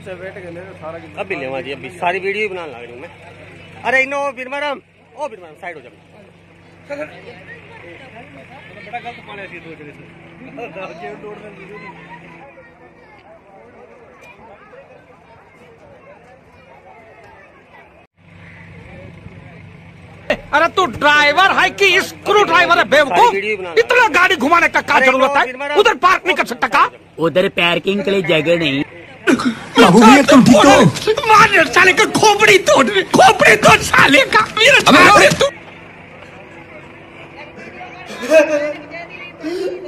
अभी ले जी, अभी सारी वीडियो ही बनाने लग रही हूँ मैं। अरे इनो बिरमरम, ओ बिरमरम साइड हो जाओ। बड़ा गलत पाने ऐसी दो जगह से। अरे तू ड्राइवर है कि स्क्रू ड्राइवर है बेवकूफ? इतना गाड़ी घुमाने का क्या जरूरत है? उधर पार्क नहीं कर सकता का? उधर पार्किंग के लिए जगह नहीं। तुम ठीक हो? मार साले का खोपड़ी तोड़ साले का। मेरा